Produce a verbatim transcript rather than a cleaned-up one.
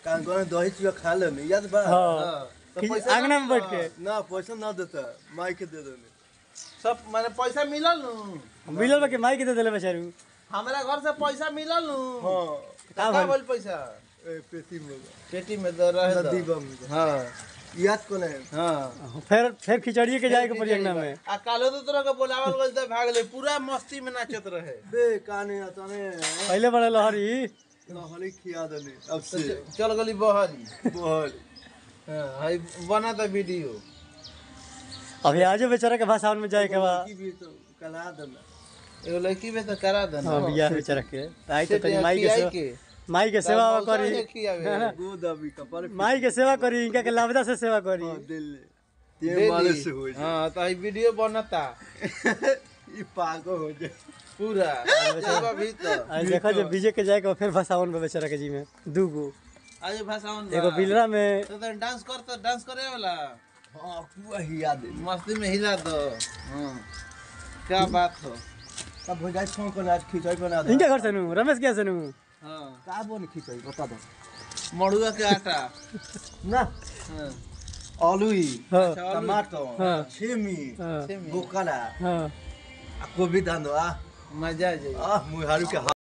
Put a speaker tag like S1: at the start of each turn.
S1: Congo में दही चूड़ा खा ले याद बा।
S2: हां
S1: तो पैसा
S2: आंगना में बैठ के
S1: ना पैसा ना देता माई के दे देने
S3: सब माने पैसा मिलल नु
S2: मिलल बा के माई के दे देले बेचारू
S3: हमरा घर से पैसा मिलल नु।
S1: हां
S3: का बोल पैसा
S1: ए पेटी में
S3: पेटी में दे रहे
S1: नदी बम
S3: हां
S1: याद को नहीं।
S3: हां
S2: फिर फिर खिचड़िए के जाए के पड़ी अंगना में
S3: आ कालो तो तोरा के बोलावल गइल त भाग ले पूरा मस्ती में नाचत रहे
S1: बे काने तने
S2: पहले बड़े लहरी
S1: लहरी खिया देने अब से
S3: चल गली बहरी
S1: बोल
S3: हां हाय बना त वीडियो
S2: अभी आजो बेचारा के भाषावन में जाए के बा
S1: की भी तो कला देना
S3: एगो लड़की में त करा देना
S2: हां बियाह बेचारा के आई तो तनी माई के सेवा माई के सेवा करी
S1: दूध अभी कपर
S2: माई के सेवा करी इनका के लाभदा से सेवा करी
S1: दिल ते माले से हो जाए।
S3: हां त ई वीडियो बनता
S1: ई पागल हो जाए
S3: पूरा जब भीतर
S2: आज देखो जे बीजे के जाए के फिर भाषावन में बेचारा के जी में दूगो
S3: आज भाषावन
S2: एगो बिलरा में
S3: तो तो डांस कर तो डांस करे वाला
S1: हां पूरा हिया दे
S3: मस्ती में हिला दो हां क्या बात हो
S1: अब हो जाए फोन को आज खिचड़ी बना दे
S2: इनका घर से नु रमेश के से नु
S3: हां
S1: का बोल खिचड़ी बता दो
S3: मड़ुआ के आटा
S1: ना
S3: हां
S1: आलू
S2: हां
S1: टमाटर
S2: हाँ।
S1: छेमी
S2: हां
S1: गोकला
S2: हां
S1: आ गोभी दानो आ
S3: मजा आ जाए
S1: आ मुहारू के